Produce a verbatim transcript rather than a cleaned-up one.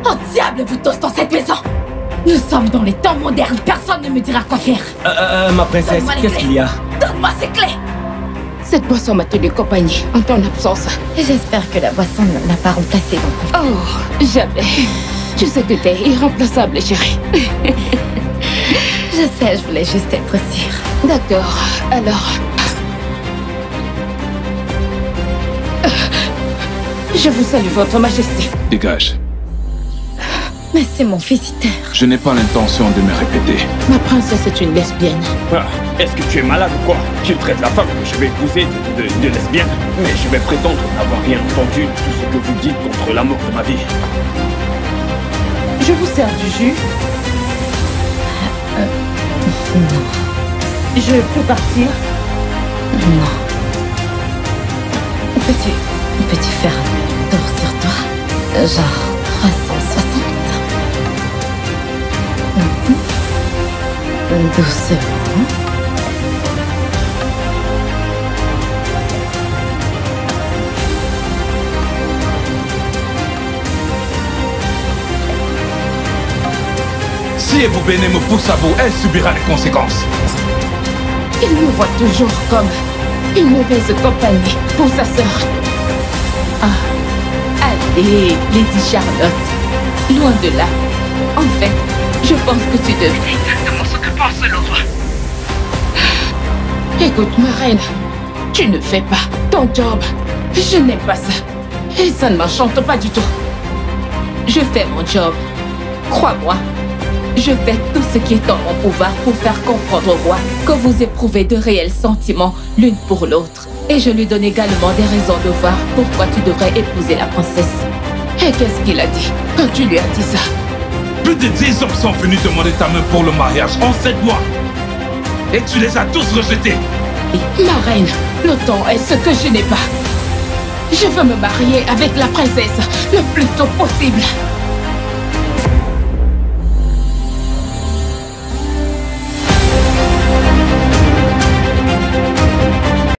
Oh diable vous tous dans cette maison! Nous sommes dans les temps modernes, personne ne me dira quoi faire. Euh, euh, ma princesse, qu'est-ce qu'il y a? Donne-moi ces clés! Cette boisson m'a tenu compagnie en ton absence. J'espère que la boisson ne l'a pas remplacée dans ton... Oh, jamais. Tu sais que t'es irremplaçable, chérie. Je sais, je voulais juste être sûre. D'accord, alors... Je vous salue, votre majesté. Dégage. Mais c'est mon visiteur. Je n'ai pas l'intention de me répéter. Ma princesse est une lesbienne. Ah, est-ce que tu es malade ou quoi? Tu traites la femme que je vais épouser de, de, de lesbienne? Mais je vais prétendre n'avoir rien entendu de tout ce que vous dites contre l'amour de ma vie. Je vous sers du jus? Euh, non. Je peux partir? Non. Peux-tu... Peux-tu faire un tour sur toi? Genre trois cent soixante? Mm-hmm. Doucement. Si Ebubene me pousse à bout, elle subira les conséquences. Il me voit toujours comme une mauvaise compagnie pour sa sœur. Ah, allez, Lady Charlotte. Loin de là. En fait, je pense que tu devrais... Exactement ce que pense le roi. Écoute, ma reine, tu ne fais pas ton job. Je n'aime pas ça. Et ça ne m'enchante pas du tout. Je fais mon job. Crois-moi. Je fais tout ce qui est en mon pouvoir pour faire comprendre au roi que vous éprouvez de réels sentiments l'une pour l'autre. Et je lui donne également des raisons de voir pourquoi tu devrais épouser la princesse. Et qu'est-ce qu'il a dit quand tu lui as dit ça? Plus de dix hommes sont venus demander ta main pour le mariage en sept mois. Et tu les as tous rejetés. Ma reine, le temps est ce que je n'ai pas. Je veux me marier avec la princesse le plus tôt possible.